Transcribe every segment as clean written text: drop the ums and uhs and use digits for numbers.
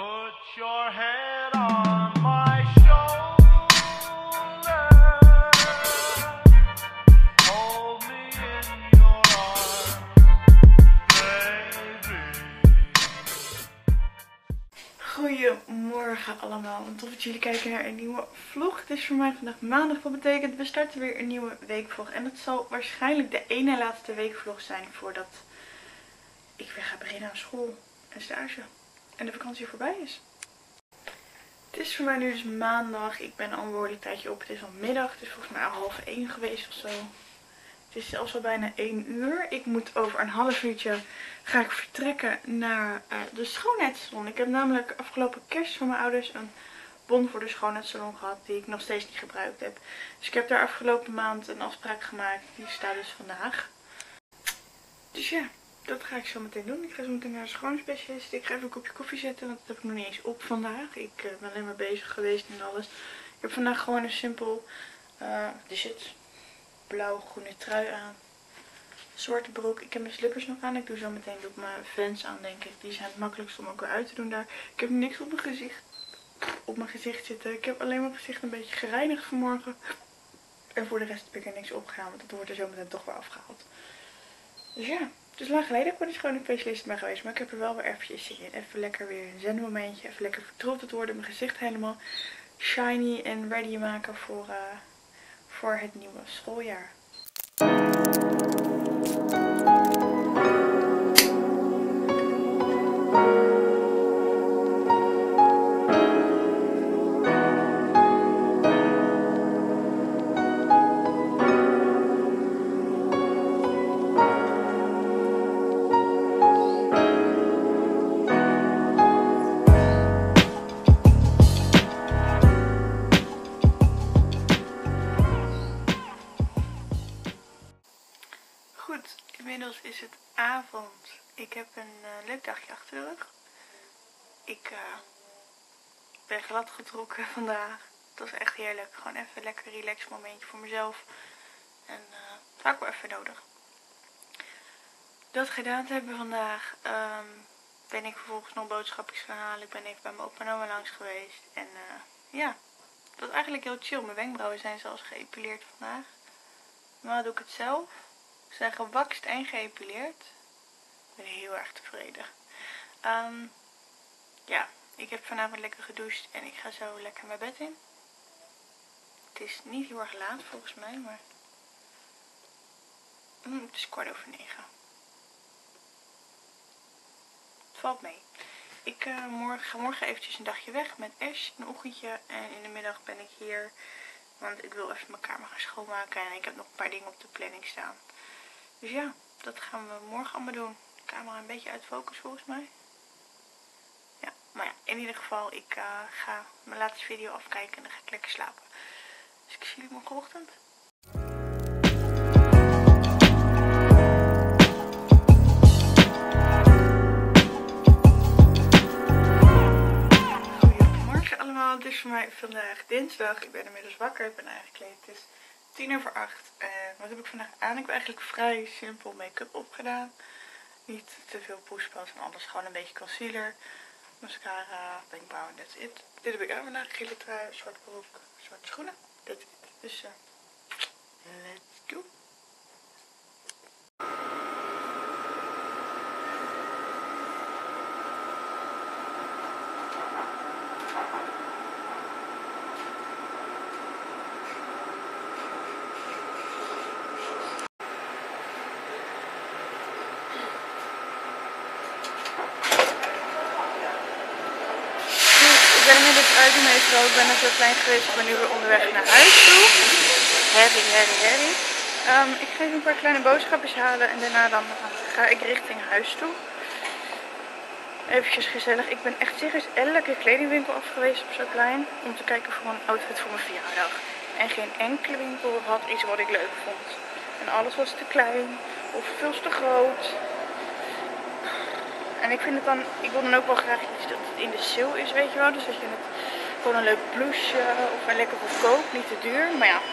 Put your head on my shoulder. Hold me in your arms, baby. Goedemorgen allemaal, en tof dat jullie kijken naar een nieuwe vlog. Het is voor mij vandaag maandag, wat betekent we starten weer een nieuwe weekvlog. En dat zal waarschijnlijk de ene laatste weekvlog zijn voordat ik weer ga beginnen aan school en stage. En de vakantie voorbij is. Het is voor mij nu dus maandag. Ik ben al een behoorlijk tijdje op. Het is al middag. Het is volgens mij al 12:30 geweest of zo. Het is zelfs al bijna 1 uur. Ik moet over een half uurtje ga ik vertrekken naar de schoonheidssalon. Ik heb namelijk afgelopen kerst van mijn ouders een bon voor de schoonheidssalon gehad die ik nog steeds niet gebruikt heb. Dus ik heb daar afgelopen maand een afspraak gemaakt. Die staat dus vandaag. Dus ja, dat ga ik zo meteen doen. Ik ga zo meteen naar de schoonheidsspecialist. Ik ga even een kopje koffie zetten, want dat heb ik nog niet eens op vandaag. Ik ben alleen maar bezig geweest en alles. Ik heb vandaag gewoon een simpel, blauw-groene trui aan. Zwarte broek. Ik heb mijn slippers nog aan. Ik doe zo meteen mijn Vans aan, denk ik. Die zijn het makkelijkst om ook weer uit te doen daar. Ik heb niks op mijn gezicht zitten. Ik heb alleen mijn gezicht een beetje gereinigd vanmorgen. En voor de rest heb ik er niks opgehaald, want dat wordt er zo meteen toch weer afgehaald. Dus ja, het is lang geleden dat ik gewoon een specialist ben geweest. Maar ik heb er wel weer eventjes zin in. Even lekker weer een zenmomentje. Even lekker vertroeteld worden. Mijn gezicht helemaal shiny en ready maken voor het nieuwe schooljaar. Goed, inmiddels is het avond. Ik heb een leuk dagje achter de rug. Ik ben glad getrokken vandaag. Het was echt heerlijk. Gewoon even een lekker relax momentje voor mezelf. En dat had ik wel even nodig. Dat gedaan te hebben vandaag, ben ik vervolgens nog boodschapjes gaan halen. Ik ben even bij mijn opa en oma langs geweest. En ja, het was eigenlijk heel chill. Mijn wenkbrauwen zijn zelfs geëpileerd vandaag. Normaal doe ik het zelf. Ze zijn gewakst en geëpileerd. Ik ben heel erg tevreden. Ja, ik heb vanavond lekker gedoucht en ik ga zo lekker mijn bed in. Het is niet heel erg laat volgens mij, maar het is 9:15. Het valt mee. Ik ga morgen eventjes een dagje weg met Ash, een ochtendje. En in de middag ben ik hier, want ik wil even mijn kamer gaan schoonmaken. En ik heb nog een paar dingen op de planning staan. Dus ja, dat gaan we morgen allemaal doen. De camera een beetje uit focus volgens mij. Ja, maar ja, in ieder geval, ik ga mijn laatste video afkijken en dan ga ik lekker slapen. Dus ik zie jullie morgenochtend. Goedemorgen allemaal, het is voor mij vandaag dinsdag. Ik ben inmiddels wakker, ik ben aangekleed. Het is 7:50. En wat heb ik vandaag aan? Ik heb eigenlijk vrij simpel make-up opgedaan. Niet te veel poespas en alles. Gewoon een beetje concealer, mascara, wenkbrauwen, that's it. Dit heb ik aan vandaag. Gele trui, zwarte broek, zwarte schoenen. That's it. Dus let's go. Ik ben inmiddels uit de metro. Ik ben net zo klein geweest. Ik ben nu weer onderweg naar huis toe. Herrie. Ik ga even een paar kleine boodschapjes halen en daarna dan ga ik richting huis toe. Eventjes gezellig. Ik ben echt serieus elke kledingwinkel af geweest op Zuidplein om te kijken voor een outfit voor mijn verjaardag. En geen enkele winkel had iets wat ik leuk vond. En alles was te klein of veel te groot. En ik vind het dan, ik wil dan ook wel graag iets dat het in de sale is, weet je wel. Dus dat je het gewoon een leuk blouseje of een lekker goedkoop, niet te duur. Maar ja,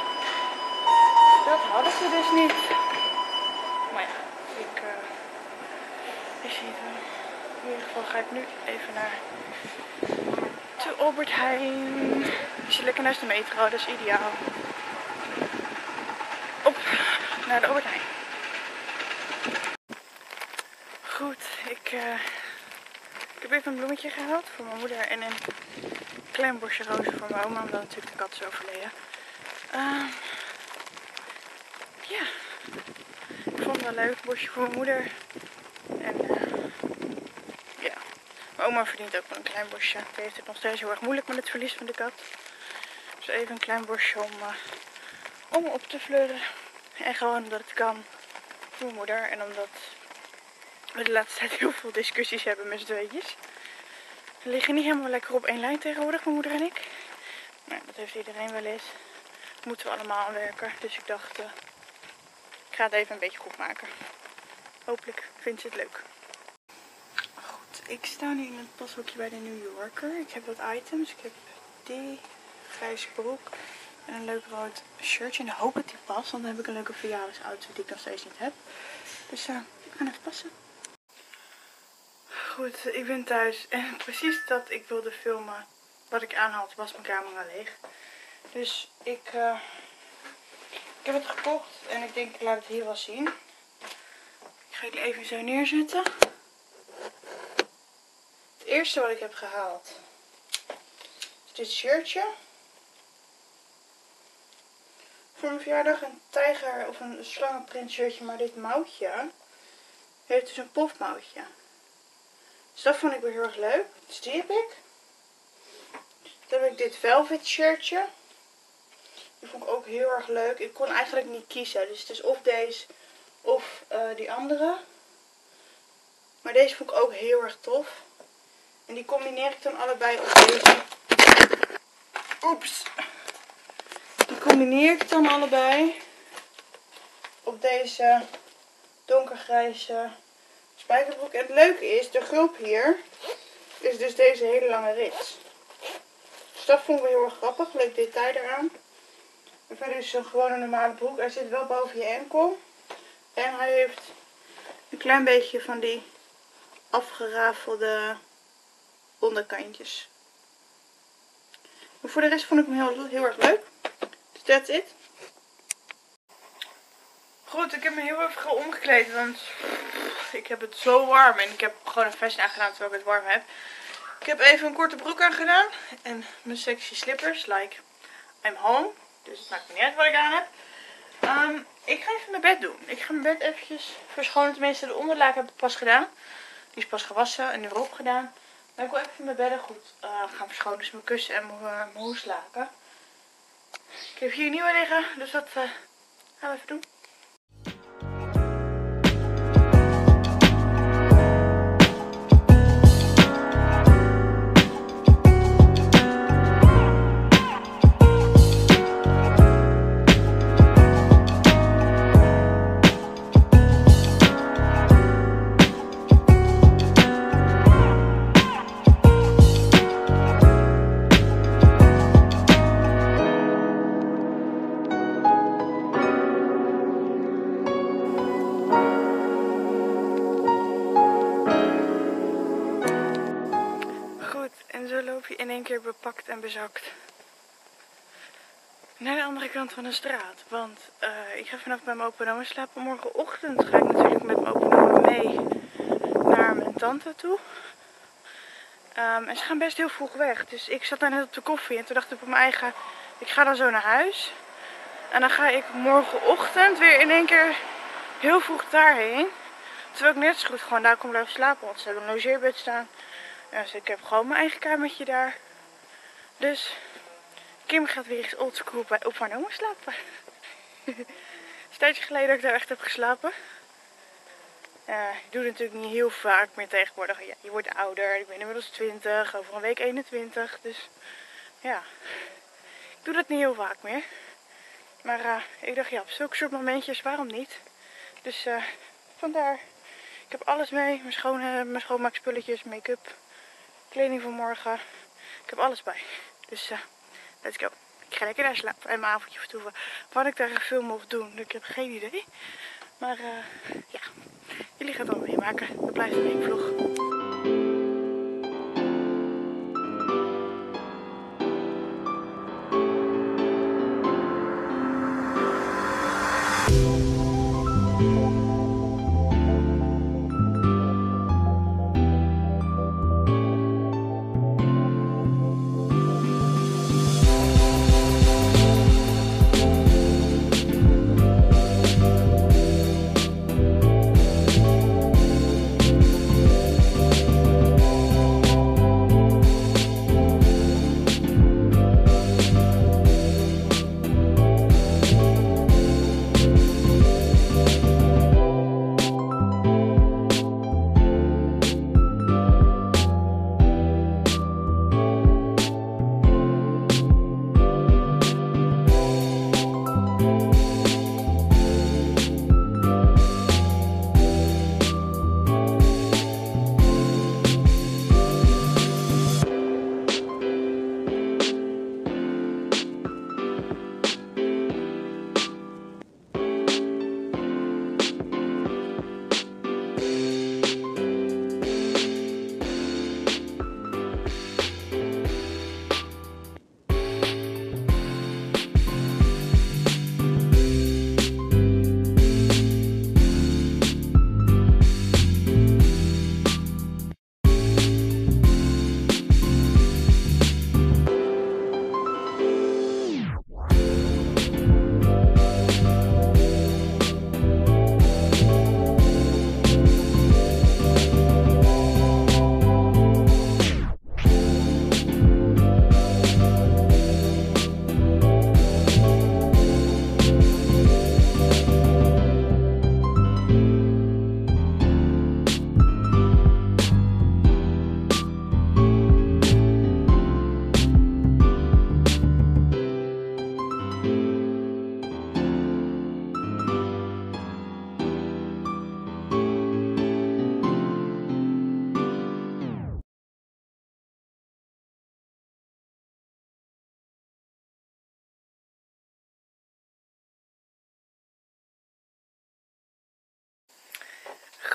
dat hadden ze dus niet. Maar ja, je ziet wel. In ieder geval ga ik nu even naar Albert Heijn. Ik zit lekker naast de metro, dat is ideaal. Op naar de Albert Heijn. Goed, ik heb even een bloemetje gehaald voor mijn moeder en een klein bosje rozen voor mijn oma, omdat natuurlijk de kat is overleden. Ja, ik vond het wel leuk, bosje voor mijn moeder. En ja, mijn oma verdient ook wel een klein bosje. Die heeft het nog steeds heel erg moeilijk met het verlies van de kat. Dus even een klein bosje om op te fleuren. En gewoon omdat het kan voor mijn moeder en omdat we de laatste tijd heel veel discussies hebben met z'n tweetjes. We liggen niet helemaal lekker op één lijn tegenwoordig, mijn moeder en ik. Nou, dat heeft iedereen wel eens. Moeten we allemaal aan werken. Dus ik dacht, ik ga het even een beetje goed maken. Hopelijk vindt ze het leuk. Goed, ik sta nu in het pashokje bij de New Yorker. Ik heb wat items. Ik heb die grijze broek en een leuk rood shirtje. En ik hoop dat die past, want dan heb ik een leuke verjaardagsoutfit die ik nog steeds niet heb. Dus we gaan even passen. Goed, ik ben thuis en precies dat ik wilde filmen wat ik aan had, was mijn camera leeg. Dus ik heb het gekocht en ik denk ik laat het hier wel zien. Ik ga die even zo neerzetten. Het eerste wat ik heb gehaald is dit shirtje. Voor mijn verjaardag een tijger of een slangenprint shirtje, maar dit mouwtje heeft dus een pofmouwtje. Dus dat vond ik wel heel erg leuk. Dus die heb ik. Dan heb ik dit velvet shirtje. Die vond ik ook heel erg leuk. Ik kon eigenlijk niet kiezen. Dus het is of deze of die andere. Maar deze vond ik ook heel erg tof. En die combineer ik dan allebei op deze. Oeps. Die combineer ik dan allebei op deze donkergrijze spijkerbroek. En het leuke is, de groep hier is dus deze hele lange rits. Dus dat vond ik wel heel erg grappig. Leuk detail eraan. En verder is het gewoon een normale broek. Hij zit wel boven je enkel. En hij heeft een klein beetje van die afgerafelde onderkantjes. Maar voor de rest vond ik hem heel erg leuk. Dus that's it. Goed, ik heb me heel even omgekleed, want ik heb het zo warm. En ik heb gewoon een vest aangedaan terwijl ik het warm heb. Ik heb even een korte broek aangedaan. En mijn sexy slippers, like I'm home. Dus het maakt me niet uit wat ik aan heb. Ik ga even mijn bed doen. Ik ga mijn bed eventjes verschonen. Tenminste, de onderlaken heb ik pas gedaan. Die is pas gewassen en nu weer opgedaan. Maar ik wil even mijn bedden goed gaan verschonen. Dus mijn kussen en mijn hoeslaken. Ik heb hier nieuwe liggen, dus dat gaan we even doen. En zo loop je in één keer bepakt en bezakt naar de andere kant van de straat. Want ik ga vannacht bij mijn opa en oma slapen. Morgenochtend ga ik natuurlijk met mijn opa en oma mee naar mijn tante toe. En ze gaan best heel vroeg weg. Dus ik zat daar net op de koffie en toen dacht ik op mijn eigen, ik ga dan zo naar huis. En dan ga ik morgenochtend weer in één keer heel vroeg daarheen. Terwijl ik net zo goed gewoon daar kon blijven slapen, want ze hebben een logeerbed staan. Ja, dus ik heb gewoon mijn eigen kamertje daar. Dus Kim gaat weer eens oldschool bij opa en oma slapen. Het is een tijdje geleden dat ik daar echt heb geslapen. Ik doe het natuurlijk niet heel vaak meer tegenwoordig. Ja, je wordt ouder, ik ben inmiddels 20, over een week 21. Dus ja, ik doe dat niet heel vaak meer. Maar ik dacht ja, op zulke soort momentjes, waarom niet? Dus vandaar. Ik heb alles mee, mijn schoonmaakspulletjes, make-up, kleding voor morgen. Ik heb alles bij. Dus let's go. Ik ga lekker daar slapen en mijn avondje vertoeven. Wat ik daar ga filmen of doen, ik heb geen idee. Maar ja, jullie gaan het allemaal meemaken. Dat blijft een weekvlog.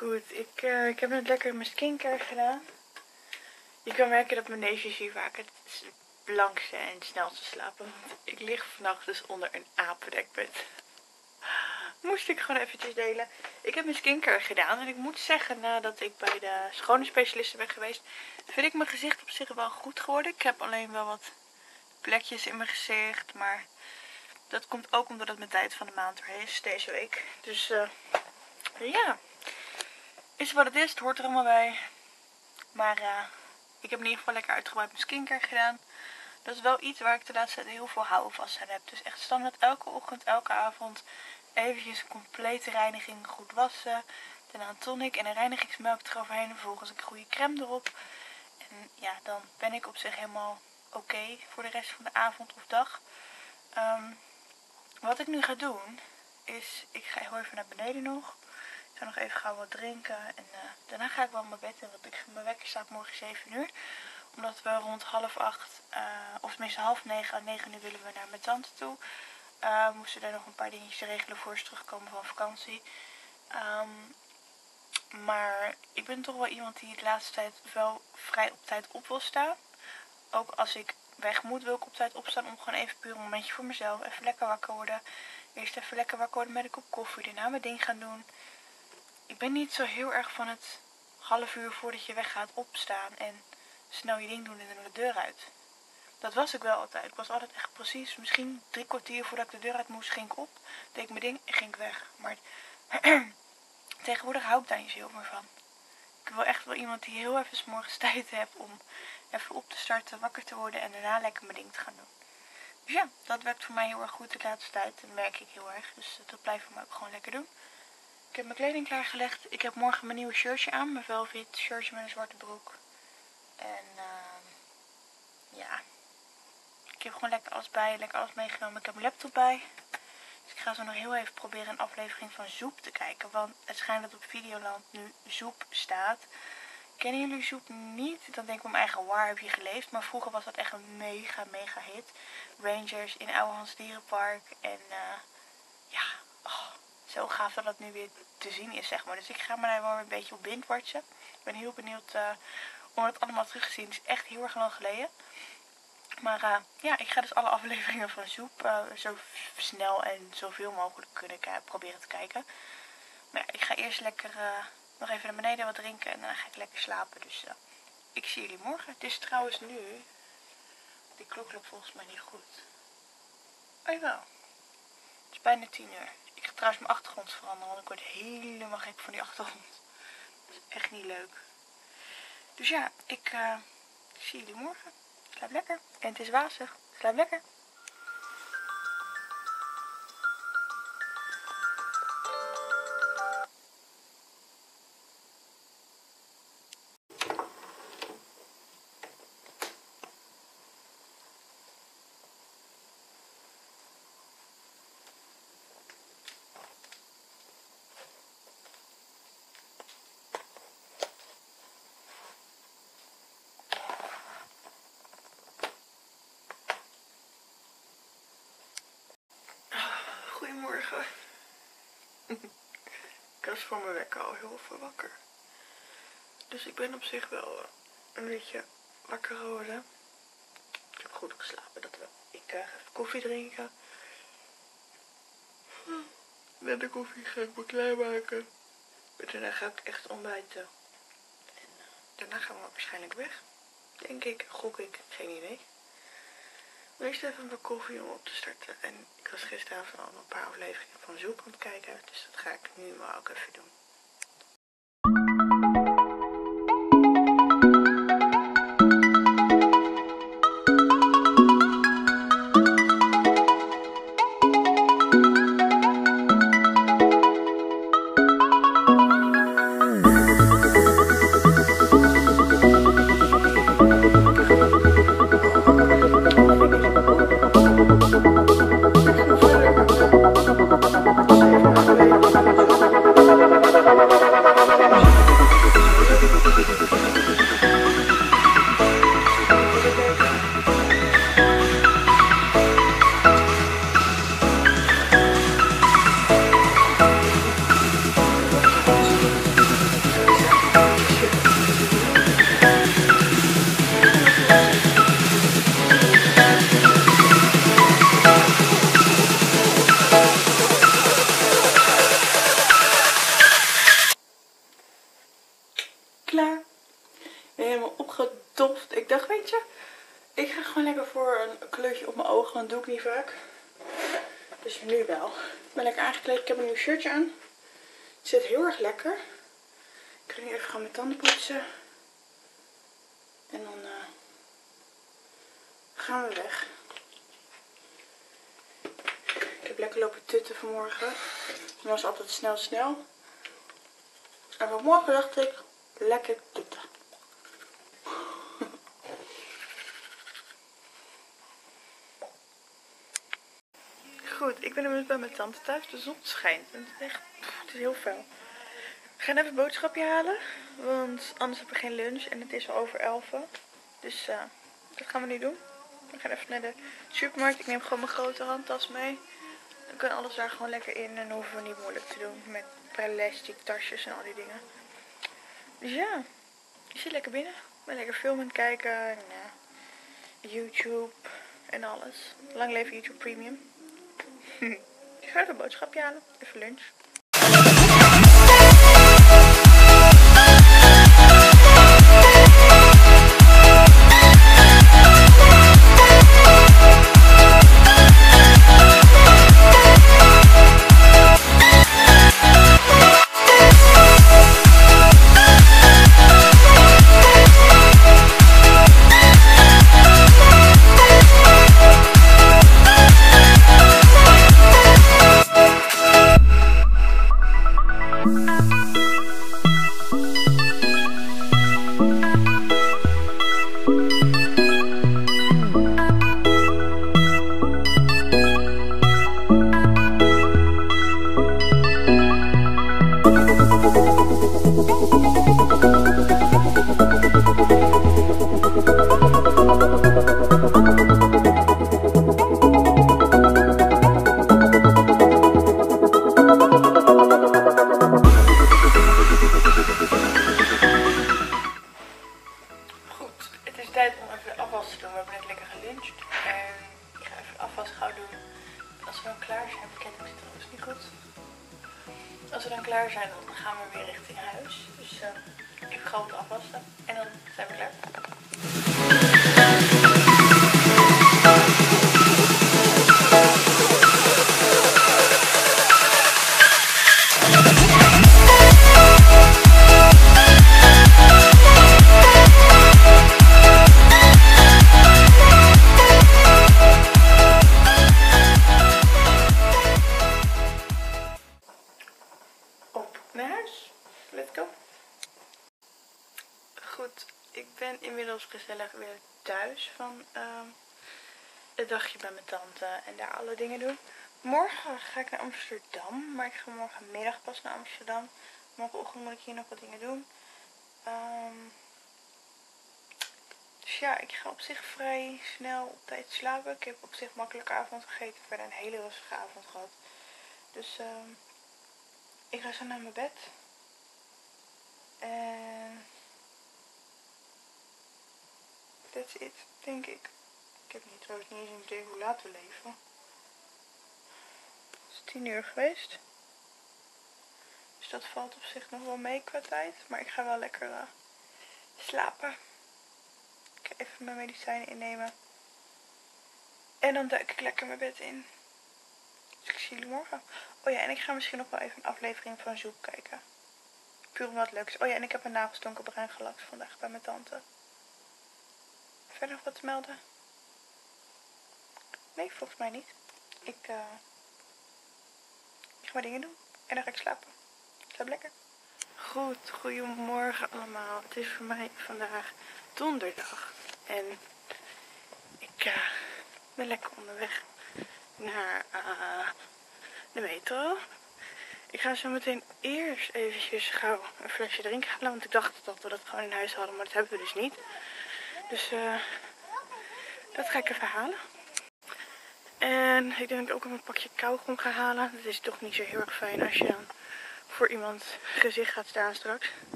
Goed, ik heb net lekker mijn skincare gedaan. Je kan merken dat mijn neefjes hier vaak het blankste en snelste slapen. Want ik lig vannacht dus onder een apendekbed. Moest ik gewoon eventjes delen. Ik heb mijn skincare gedaan. En ik moet zeggen, nadat ik bij de schone specialisten ben geweest, vind ik mijn gezicht op zich wel goed geworden. Ik heb alleen wel wat plekjes in mijn gezicht. Maar dat komt ook omdat het mijn tijd van de maand weer is deze week. Dus ja, is wat het is. Het hoort er allemaal bij. Maar ik heb in ieder geval lekker uitgebreid mijn skincare gedaan. Dat is wel iets waar ik de laatste tijd heel veel houvast aan heb. Dus echt standaard elke ochtend, elke avond eventjes een complete reiniging, goed wassen. Daarna een tonic en een reinigingsmelk eroverheen. En vervolgens een goede crème erop. En ja, dan ben ik op zich helemaal oké voor de rest van de avond of dag. Wat ik nu ga doen is, ik ga heel even naar beneden nog. Ik ga nog even gauw wat drinken. En daarna ga ik wel mijn bed in. Want mijn wekker staat morgen 7 uur. Omdat we rond 7:30, of tenminste 8:30 à 9 uur willen we naar mijn tante toe. We moesten daar nog een paar dingetjes regelen voor ze terugkomen van vakantie. Maar ik ben toch wel iemand die de laatste tijd wel vrij op tijd op wil staan. Ook als ik weg moet, wil ik op tijd opstaan om gewoon even puur een momentje voor mezelf. Even lekker wakker worden. Eerst even lekker wakker worden met een kop koffie. Daarna mijn ding gaan doen. Ik ben niet zo heel erg van het half uur voordat je weggaat opstaan en snel je ding doen en dan de deur uit. Dat was ik wel altijd. Ik was altijd echt precies, misschien 3 kwartier voordat ik de deur uit moest, ging ik op. Deed ik mijn ding en ging ik weg. Maar tegenwoordig hou ik daar niet zo heel meer van. Ik wil echt wel iemand die heel even 's morgens tijd heeft om even op te starten, wakker te worden en daarna lekker mijn ding te gaan doen. Dus ja, dat werkt voor mij heel erg goed de laatste tijd. Dat merk ik heel erg. Dus dat blijft voor mij ook gewoon lekker doen. Ik heb mijn kleding klaargelegd. Ik heb morgen mijn nieuwe shirtje aan. Mijn velvet shirtje met een zwarte broek. En ja, ik heb gewoon lekker alles bij. Lekker alles meegenomen. Ik heb mijn laptop bij. Dus ik ga zo nog heel even proberen een aflevering van Zoep te kijken. Want het schijnt dat op Videoland nu Zoep staat. Kennen jullie Zoep niet? Dan denk ik om eigen waar heb je geleefd. Maar vroeger was dat echt een mega hit. Rangers in Ouwehands Dierenpark. En ja, zo gaaf dat dat nu weer te zien is, zeg maar. Dus ik ga me daar wel een beetje op windwatchen. Ik ben heel benieuwd om het allemaal terug te zien. Het is echt heel erg lang geleden. Maar ja, ik ga dus alle afleveringen van Zoep zo snel en zoveel mogelijk proberen te kijken. Maar ja, ik ga eerst lekker nog even naar beneden wat drinken en dan ga ik lekker slapen. Dus ik zie jullie morgen. Het is trouwens nu, die klok loopt volgens mij niet goed. Oh jawel, het is bijna 10 uur. Ik ga trouwens mijn achtergrond veranderen, want ik word helemaal gek van die achtergrond. Dat is echt niet leuk. Dus ja, ik zie jullie morgen. Slaap lekker. En het is wazig. Slaap lekker. Goedemorgen. Ik was voor mijn wekker al heel veel wakker. Dus ik ben op zich wel een beetje wakker geworden. Ik heb goed geslapen, dat wel. Ik ga even koffie drinken. Met de koffie ga ik me klaarmaken. Daarna ga ik echt ontbijten. En daarna gaan we waarschijnlijk weg. Denk ik, gok ik, geen idee. Eerst even mijn koffie om op te starten. En ik was gisteravond al een paar afleveringen van Zoek aan het kijken. Dus dat ga ik nu maar ook even doen. je, ik ga gewoon lekker voor een kleurtje op mijn ogen, want dat doe ik niet vaak. Dus nu wel. Ik ben lekker aangekleed, ik heb een nieuw shirtje aan. Het zit heel erg lekker. Ik ga nu even gaan mijn tanden poetsen. En dan gaan we weg. Ik heb lekker lopen tutten vanmorgen. Dat was altijd snel. En vanmorgen dacht ik, lekker tutten. Goed, ik ben inmiddels bij mijn tante thuis. De zon schijnt. En het is echt, het is heel fel. We gaan even een boodschapje halen. Want anders hebben we geen lunch. En het is al over 11. Dus dat gaan we nu doen. We gaan even naar de supermarkt. Ik neem gewoon mijn grote handtas mee. Dan kan alles daar gewoon lekker in. En dan hoeven we niet moeilijk te doen. Met plastic tasjes en al die dingen. Dus ja, ik zit lekker binnen. Ik ben lekker film aan het kijken. En, YouTube en alles. Lang leven YouTube Premium. Ik ga even een boodschapje halen. Even lunch. Als we dan klaar zijn, dan gaan we weer richting huis. Dus ik ga wat afwassen en dan zijn we klaar. Goed, ik ben inmiddels gezellig weer thuis van het dagje bij mijn tante en daar alle dingen doen. Morgen ga ik naar Amsterdam, maar ik ga morgenmiddag pas naar Amsterdam. Morgenochtend moet ik hier nog wat dingen doen. Dus ja, ik ga op zich vrij snel op tijd slapen. Ik heb op zich makkelijke avond gegeten, verder een hele rustige avond gehad. Dus ik ga zo naar mijn bed. En that's it, denk ik. Ik heb trouwens niet eens een idee hoe laat we leven. Het is 10 uur geweest. Dus dat valt op zich nog wel mee qua tijd. Maar ik ga wel lekker slapen. Ik ga even mijn medicijnen innemen. En dan duik ik lekker mijn bed in. Dus ik zie jullie morgen. Oh ja, en ik ga misschien nog wel even een aflevering van Zoek kijken. Puur omdat het leuk is. Oh ja, en ik heb mijn nagels donkerbruin gelakt vandaag bij mijn tante. Verder nog wat te melden? Nee, volgens mij niet. Ik ga maar dingen doen. En dan ga ik slapen. Slaap lekker. Goed, goedemorgen allemaal. Het is voor mij vandaag donderdag. En ik ben lekker onderweg naar de metro. Ik ga zo meteen eerst eventjes gauw een flesje drinken halen. Want ik dacht dat we dat gewoon in huis hadden, maar dat hebben we dus niet. Dus dat ga ik even halen. En ik denk dat ik ook een pakje kauwgom ga halen. Dat is toch niet zo heel erg fijn als je dan voor iemand gezicht gaat staan straks.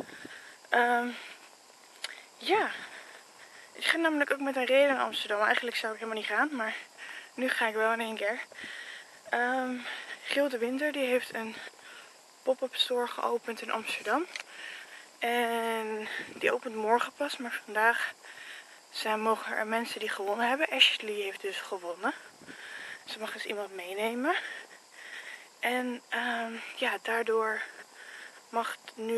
Ja. Ik ga namelijk ook met een reden naar Amsterdam. Eigenlijk zou ik helemaal niet gaan, maar nu ga ik wel in één keer. Giel de Winter die heeft een pop-up store geopend in Amsterdam. En die opent morgen pas, maar vandaag zijn mogen er mensen die gewonnen hebben. Ashley heeft dus gewonnen. Ze mag dus iemand meenemen. En ja, daardoor mag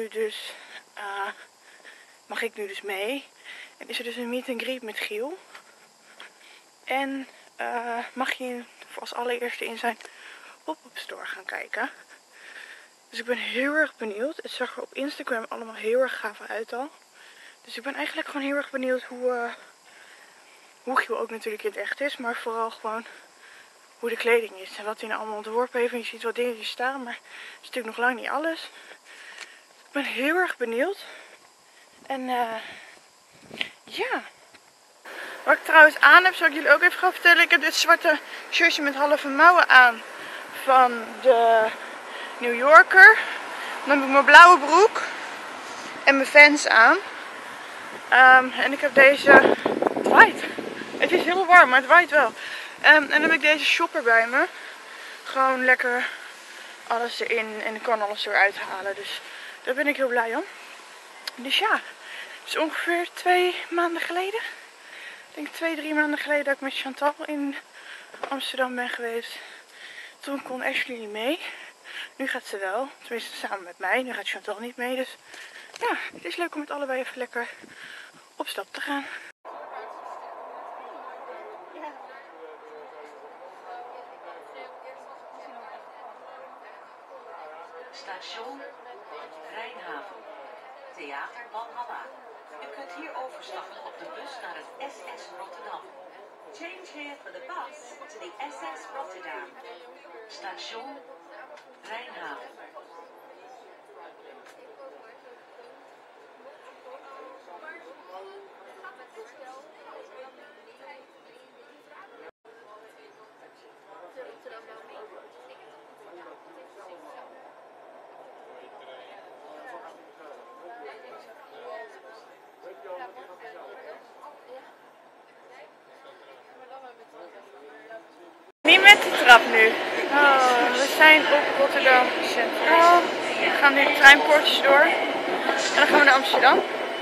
ik nu dus mee. En is er dus een meet and greet met Giel. En mag je als allereerste in zijn pop-up store gaan kijken. Dus ik ben heel erg benieuwd. Het zag er op Instagram allemaal heel erg gaaf uit al. Dus ik ben eigenlijk gewoon heel erg benieuwd hoe Giel ook natuurlijk in het echt is. Maar vooral gewoon hoe de kleding is. En wat hij nou allemaal ontworpen heeft. En je ziet wat dingetjes staan. Maar dat is natuurlijk nog lang niet alles. Ik ben heel erg benieuwd. En ja. Wat ik trouwens aan heb, zal ik jullie ook even gaan vertellen. Ik heb dit zwarte shirtje met halve mouwen aan van de New Yorker. Dan heb ik mijn blauwe broek en mijn Vans aan. En ik heb deze, het waait. Het is heel warm, maar het waait wel. En dan heb ik deze shopper bij me. Gewoon lekker alles erin en ik kan alles eruit halen. Dus daar ben ik heel blij om. Dus ja, het is ongeveer 2 maanden geleden. Ik denk 2-3 maanden geleden dat ik met Chantal in Amsterdam ben geweest. Toen kon Ashley niet mee. Nu gaat ze wel. Tenminste samen met mij. Nu gaat Chantal niet mee. Dus ja, het is leuk om met allebei even lekker op stap te gaan. Station Rijnhaven. Theater Walhalla. U kunt hier overstappen op de bus naar het SS Rotterdam. Change here for the bus to the SS Rotterdam. Station Rijnhaven. Niet met de trap nu. Oh, we zijn op Rotterdam Centraal. We gaan nu de treinpoortjes door. En dan gaan we naar Amsterdam.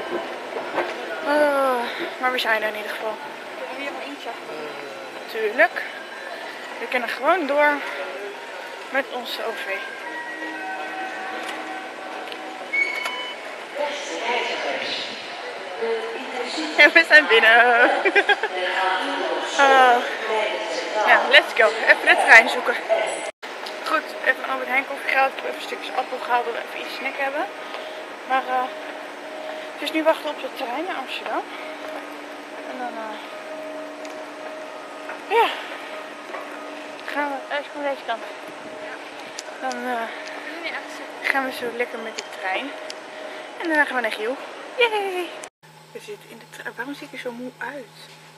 Oh, maar we zijn er in ieder geval. Kunnen we hier nog eentje achter? Tuurlijk. We kunnen gewoon door met onze OV. Beste reizigers. En we zijn binnen. Oh. Ja, let's go. Even de trein zoeken. Goed, even een Albert Heijn koffie gehaald. Ik heb even stukjes appel gehaald dat we even iets snack hebben. Maar het is nu wachten op de trein naar Amsterdam. En dan ja, gaan we eerst van deze kant. Dan gaan we zo lekker met de trein. En daarna gaan we naar Giel. Yay! We zitten in de trein. Waarom zie ik er zo moe uit?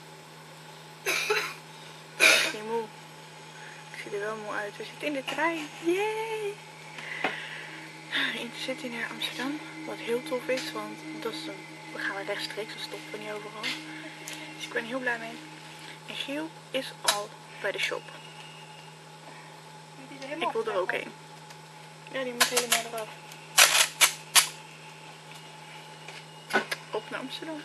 Ik ben niet moe. Ik zie er wel moe uit. We zitten in de trein. Yay! Intercity naar Amsterdam. Wat heel tof is, want dat is we gaan rechtstreeks. We stoppen niet overal. Dus ik ben heel blij mee. En Giel is al bij de shop. Ik wil er ook heen. Ja, die moet helemaal eraf. Op naar Amsterdam.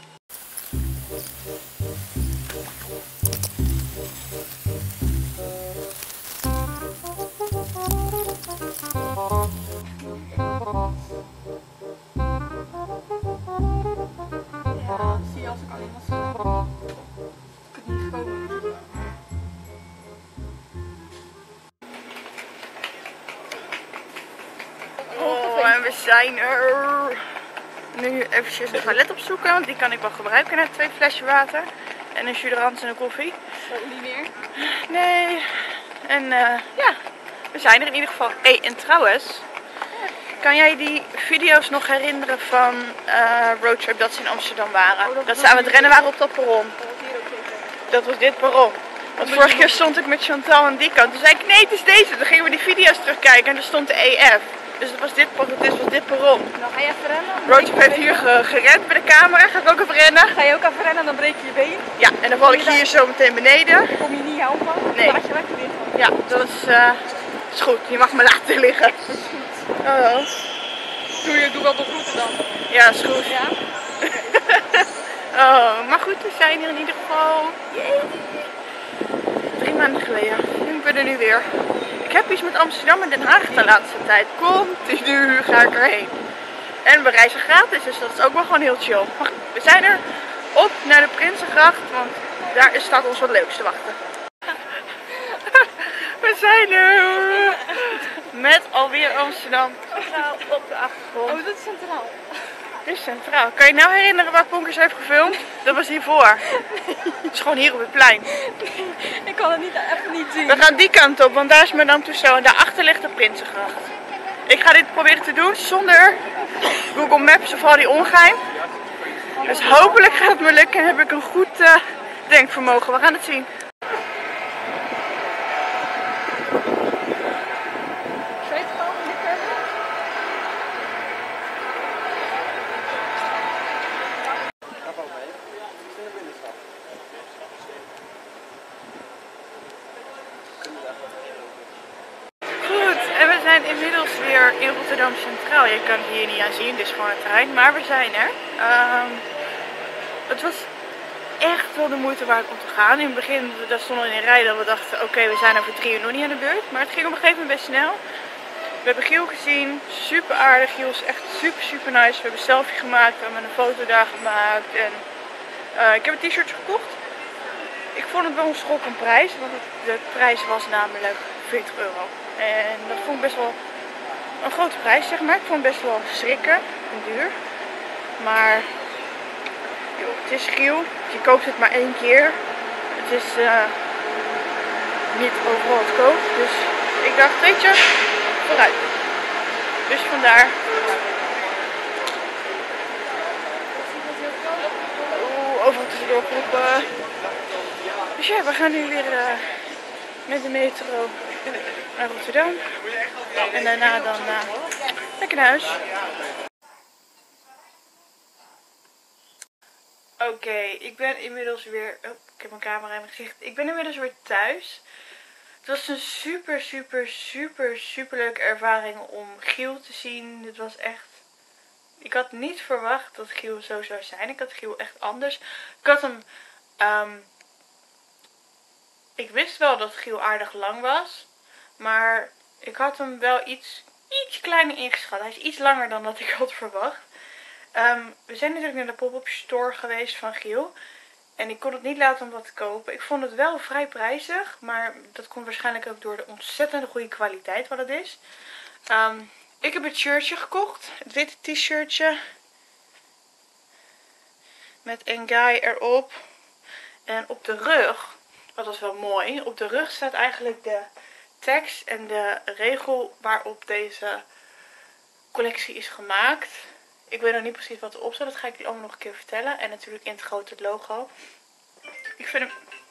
Ja, zie je als ik alleen was gegaan. Ik het niet gekomen. Oh, en we zijn er. Nu eventjes een toilet opzoeken, want die kan ik wel gebruiken na 2 flesjes water. En een chuderans en een koffie. Zo, niet meer? Nee. En ja, we zijn er in ieder geval. Hey, en trouwens, kan jij die video's nog herinneren van Roadtrip dat ze in Amsterdam waren? Dat ze aan het rennen waren op dat perron. Dat was dit perron. Want vorige keer stond ik met Chantal aan die kant. Toen zei ik, nee, het is deze. Toen gingen we die video's terugkijken en er stond de EF. Dus het was dit perron. Nou, ga je even rennen? Roadtrip heeft hier gerend bij de camera. Ga ik ook even rennen? Ga je ook even rennen, dan breek je je been. Ja, en dan val ik hier zo meteen beneden. Kom je niet helpen? Nee. Laat je lekker liggen. Ja, dat is goed. Je mag me laten liggen. Dat is goed. Oh. Doe wel de groeten dan. Ja, is goed. Ja? Oh, maar goed, we zijn hier in ieder geval. Yay. 3 maanden geleden. Nu ben ik er nu weer. Ik heb iets met Amsterdam en Den Haag de laatste tijd. Continu ga ik erheen. En we reizen gratis, dus dat is ook wel gewoon heel chill. Maar goed, we zijn er op naar de Prinsengracht, want daar staat ons wat leuks te wachten. We zijn er met alweer Amsterdam Centraal op de achtergrond. Oh, dat is centraal. Dit is centraal. Kan je nou herinneren waar Bonkers heeft gefilmd? Dat was hiervoor. Het is gewoon hier op het plein. Ik kan het even niet zien. We gaan die kant op, want daar is Madame Tussauds en daarachter ligt de Prinsengracht. Ik ga dit proberen te doen zonder Google Maps of al die ongein. Dus hopelijk gaat het me lukken en heb ik een goed denkvermogen. We gaan het zien. Goed, en we zijn inmiddels weer in Rotterdam Centraal. Je kan het hier niet aan zien, dit is gewoon een trein, maar we zijn er. Het was echt wel de moeite waard om te gaan. In het begin daar stonden we in een rij dat we dachten, oké, we zijn over 3 uur nog niet aan de beurt. Maar het ging op een gegeven moment best snel. We hebben Giel gezien, super aardig. Giel is echt super nice. We hebben een selfie gemaakt, we hebben een foto daar gemaakt. En ik heb een t-shirt gekocht. Ik vond het wel een schokkend prijs, want de prijs was namelijk 40 euro. En dat vond ik best wel een grote prijs, zeg maar. Ik vond het best wel schrikken en duur. Maar joh, het is Giel. Je koopt het maar 1 keer. Het is niet overal te koop. Dus ik dacht, weet je, vooruit. Dus vandaar. Overal tussendoor groepen. Dus ja, we gaan nu weer met de metro naar Rotterdam. En daarna dan lekker naar huis. Oké, ik ben inmiddels weer... Oh, ik heb mijn camera in mijn gezicht. Ik ben inmiddels weer thuis. Het was een super leuke ervaring om Giel te zien. Het was echt... Ik had niet verwacht dat Giel zo zou zijn. Ik had Giel echt anders. Ik had hem... Ik wist wel dat Giel aardig lang was. Maar ik had hem wel iets kleiner ingeschat. Hij is iets langer dan dat ik had verwacht. We zijn natuurlijk naar de pop-up store geweest van Giel. En ik kon het niet laten om wat te kopen. Ik vond het wel vrij prijzig. Maar dat komt waarschijnlijk ook door de ontzettende goede kwaliteit wat het is. Ik heb het shirtje gekocht. Het witte t-shirtje. Met Engai erop. En op de rug, dat was wel mooi. Op de rug staat eigenlijk de tekst en de regel waarop deze collectie is gemaakt. Ik weet nog niet precies wat erop staat. Dat ga ik jullie allemaal nog een keer vertellen. En natuurlijk in het grote logo. Ik vind hem...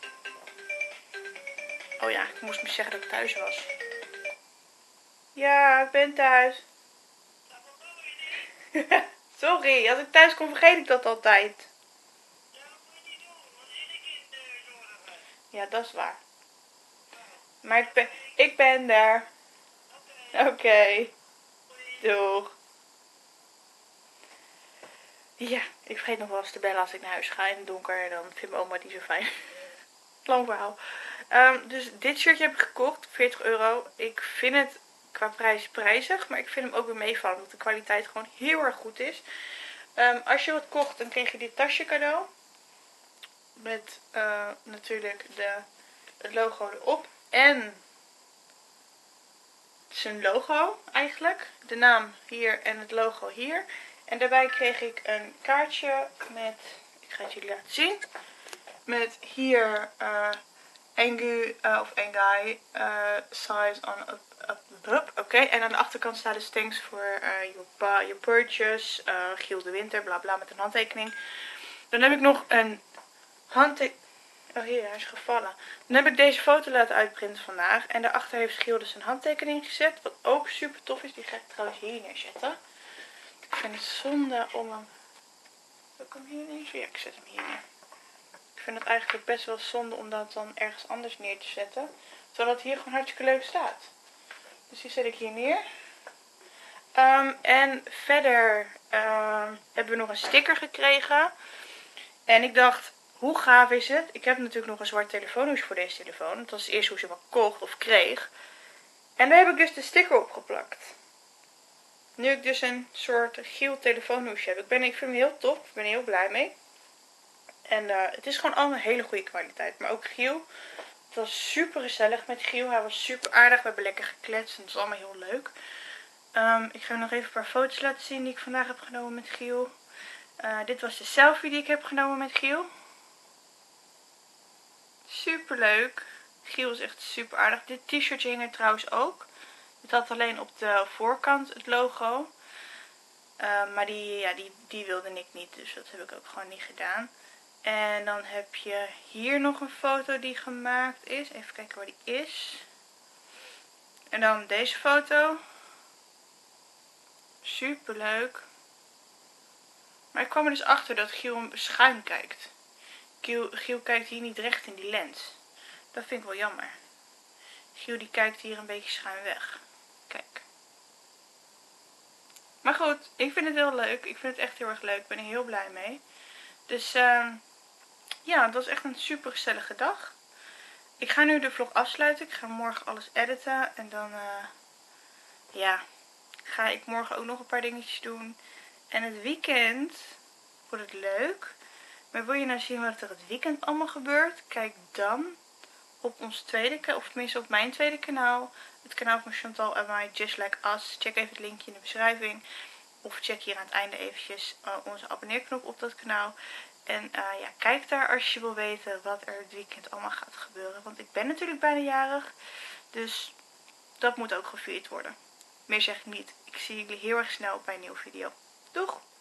Oh ja, ik moest me zeggen dat ik thuis was. Ja, ik ben thuis. Sorry, als ik thuis kom vergeet ik dat altijd. Ja, dat is waar. Maar ik ben daar. Oké. Doeg. Ja, ik vergeet nog wel eens te bellen als ik naar huis ga in het donker. En dan vindt mijn oma het niet zo fijn. Lang verhaal. Dus dit shirtje heb ik gekocht. 40 euro. Ik vind het qua prijs prijzig. Maar ik vind hem ook weer meevallen. Omdat de kwaliteit gewoon heel erg goed is. Als je wat kocht, dan kreeg je dit tasje cadeau. Met natuurlijk het logo erop. En zijn logo eigenlijk. De naam hier en het logo hier. En daarbij kreeg ik een kaartje met, ik ga het jullie laten zien. Met hier Engai size on up. Oké, en aan de achterkant staat dus thanks for your purchase. Giel de Winter, bla bla, met een handtekening. Dan heb ik nog een handtekening. Oh hier, hij is gevallen. Dan heb ik deze foto laten uitprinten vandaag. En daarachter heeft Giel dus een handtekening gezet. Wat ook super tof is. Die ga ik trouwens hier neerzetten. Ik vind het zonde om hem... Wil ik hem hier neerzetten? Ja, ik zet hem hier neer. Ik vind het eigenlijk best wel zonde om dat dan ergens anders neer te zetten. Terwijl het hier gewoon hartstikke leuk staat. Dus die zet ik hier neer. En verder hebben we nog een sticker gekregen. En ik dacht, hoe gaaf is het? Ik heb natuurlijk nog een zwart telefoonhoesje voor deze telefoon. Dat was het eerste hoesje wat ik kocht of kreeg. En daar heb ik dus de sticker op geplakt. Nu ik dus een soort geel telefoonhoesje heb. Ik vind hem heel tof. Ik ben er heel blij mee. En het is gewoon allemaal een hele goede kwaliteit. Maar ook Giel. Het was super gezellig met Giel. Hij was super aardig. We hebben lekker gekletst. En het is allemaal heel leuk. Ik ga nog even een paar foto's laten zien die ik vandaag heb genomen met Giel. Dit was de selfie die ik heb genomen met Giel. Super leuk. Giel is echt super aardig. Dit t-shirtje hing er trouwens ook. Het had alleen op de voorkant het logo. Maar die wilde ik niet. Dus dat heb ik ook gewoon niet gedaan. En dan heb je hier nog een foto die gemaakt is. Even kijken waar die is. En dan deze foto. Super leuk. Maar ik kwam er dus achter dat Giel schuin kijkt. Giel kijkt hier niet recht in die lens. Dat vind ik wel jammer. Giel die kijkt hier een beetje schuin weg. Kijk. Maar goed, ik vind het heel leuk. Ik vind het echt heel erg leuk. Ik ben er heel blij mee. Dus ja, het was echt een super gezellige dag. Ik ga nu de vlog afsluiten. Ik ga morgen alles editen. En dan ja, ga ik morgen ook nog een paar dingetjes doen. En het weekend wordt het leuk. Maar wil je nou zien wat er het weekend allemaal gebeurt? Kijk dan op ons tweede kanaal, of tenminste op mijn tweede kanaal. Het kanaal van Chantal en mij, Just Like Us. Check even het linkje in de beschrijving. Of check hier aan het einde eventjes onze abonneerknop op dat kanaal. En ja, kijk daar als je wil weten wat er het weekend allemaal gaat gebeuren. Want ik ben natuurlijk bijna jarig. Dus dat moet ook gevierd worden. Meer zeg ik niet. Ik zie jullie heel erg snel bij een nieuwe video. Doeg!